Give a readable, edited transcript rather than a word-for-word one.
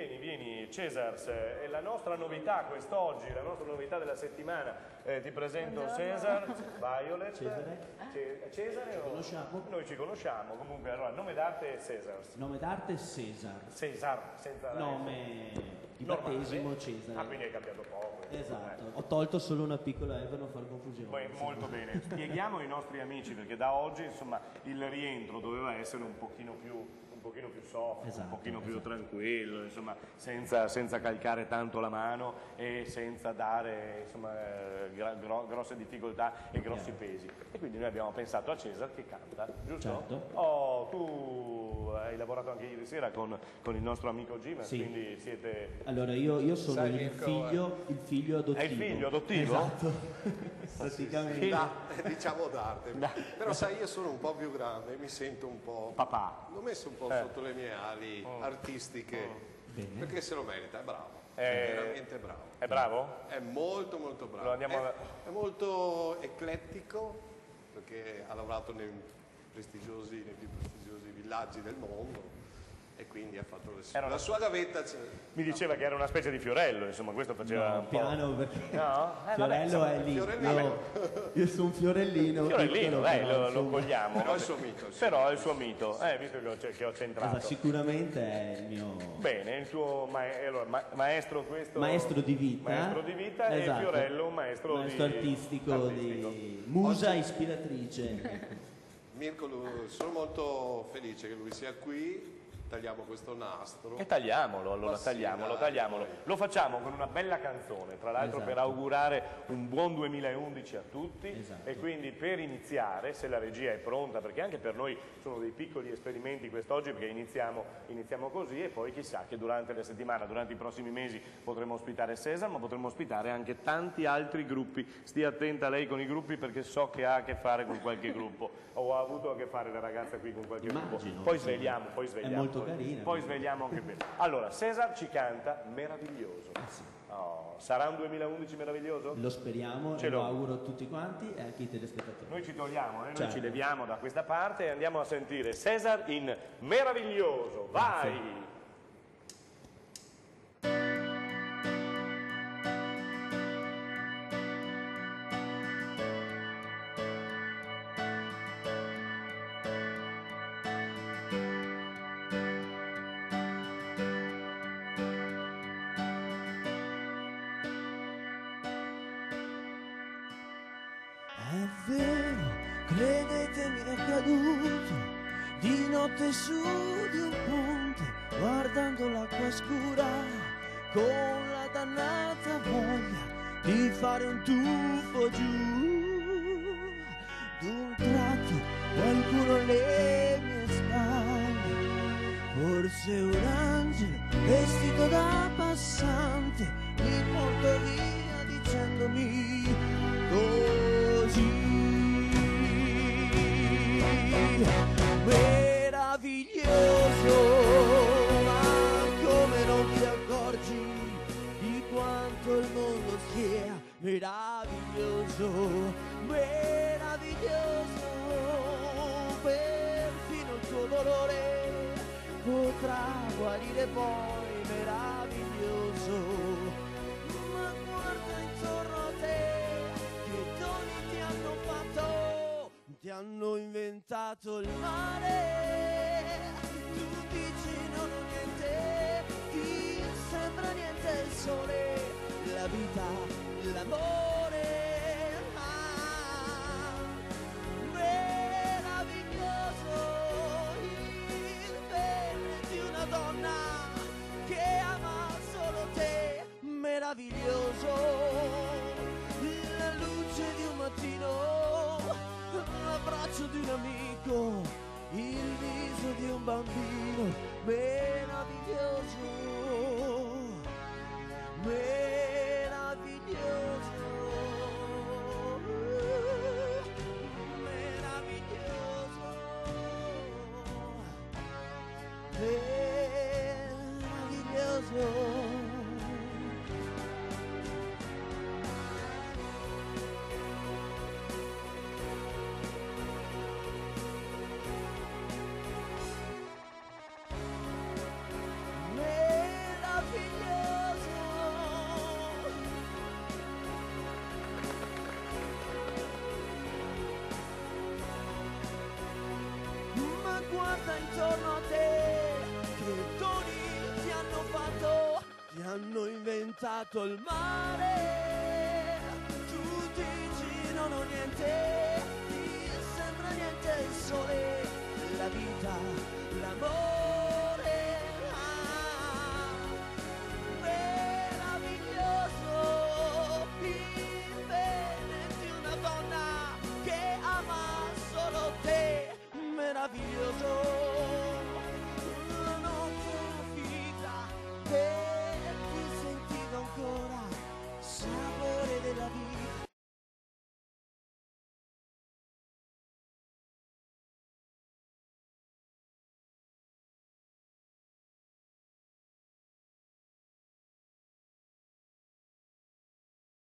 vieni Cesars, è la nostra novità quest'oggi, la nostra novità della settimana. Ti presento Cesar, Violet. Cesare ci conosciamo? Noi ci conosciamo, comunque allora nome d'arte è Cesars. Nome d'arte Cesar. Cesar, senza nome di battesimo Cesare. Ah, quindi hai cambiato poco. Esatto, ho tolto solo una piccola per non far confusione. Molto bene, spieghiamo ai nostri amici perché da oggi insomma il rientro doveva essere un pochino più soft, esatto, un pochino più tranquillo, insomma, senza calcare tanto la mano e senza dare insomma, grosse difficoltà e grossi pesi. E quindi noi abbiamo pensato a Cesar che canta, giusto? Certo. Oh, tu hai lavorato anche ieri sera con il nostro amico Jim, sì. Quindi siete... Allora io sono il figlio adottivo. È il figlio adottivo? Esatto. Praticamente. Diciamo d'arte. Però sai, io sono un po' più grande, mi sento un po'... Papà. L'ho messo un po' sotto le mie ali artistiche, perché se lo merita, è bravo, è veramente bravo. È bravo? È molto molto bravo. È molto eclettico, perché ha lavorato nei più prestigiosi villaggi del mondo. E quindi ha fatto la sua gavetta. Mi diceva che era una specie di Fiorello, insomma, questo faceva un po'. Piano perché No? Fiorello è lì. Io sono un fiorellino. Fiorellino, lo cogliamo. Però è il suo mito. Però è il suo mito, visto che ho centrato. Esatto, sicuramente è il mio... Bene, il tuo maestro questo... Maestro di vita. Maestro di vita esatto. E Fiorello un maestro artistico. Di musa ispiratrice. Mirko, sono molto felice che lui sia qui. Tagliamo questo nastro. E tagliamolo, allora tagliamolo. Lo facciamo con una bella canzone, tra l'altro per augurare un buon 2011 a tutti. Esatto. E quindi per iniziare, se la regia è pronta, perché anche per noi sono dei piccoli esperimenti quest'oggi, perché iniziamo così e poi chissà che durante la settimana, durante i prossimi mesi potremo ospitare Cesar, ma potremo ospitare anche tanti altri gruppi. Stia attenta lei con i gruppi perché so che ha a che fare con qualche gruppo. Ho avuto a che fare la ragazza qui con qualche gruppo. Poi svegliamo. È molto carina. Poi svegliamo anche bene. Allora, Cesar ci canta Meraviglioso. Sì. Oh, sarà un 2011 meraviglioso? Lo speriamo, lo auguro a tutti quanti e anche ai telespettatori. Noi ci togliamo, certo. Noi ci leviamo da questa parte e andiamo a sentire Cesar in Meraviglioso. Vai! Grazie. È vero, credetemi è accaduto di notte su di un ponte, guardando l'acqua scura, con la dannata voglia di fare un tuffo giù. D'un tratto qualcuno alle mie spalle, forse un angelo vestito da passante, mi portò via dicendomi così meraviglioso, ma come non ti accorgi di quanto il mondo sia meraviglioso, meraviglioso, perfino il tuo dolore potrà guarire poi, meraviglioso. Ma guarda intorno a te, che doni ti hanno fatto, ti hanno inventato il mare. Tu dici non ho niente, ti sembra niente il sole, la vita, l'amore. Meraviglioso il bene di una donna che ama solo te, meraviglioso la luce di un mattino, l'abbraccio di un amico, il viso di un bambino, meraviglioso, meraviglioso. che hanno inventato il mare. Tu dici non ho niente, ti sembra niente il sole, la vita, l'amore.